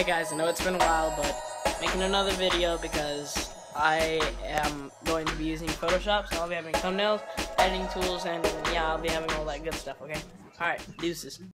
Hey guys, I know it's been a while, but making another video because I am going to be using Photoshop, so I'll be having thumbnails, editing tools, and yeah, I'll be having all that good stuff, okay? Alright, deuces.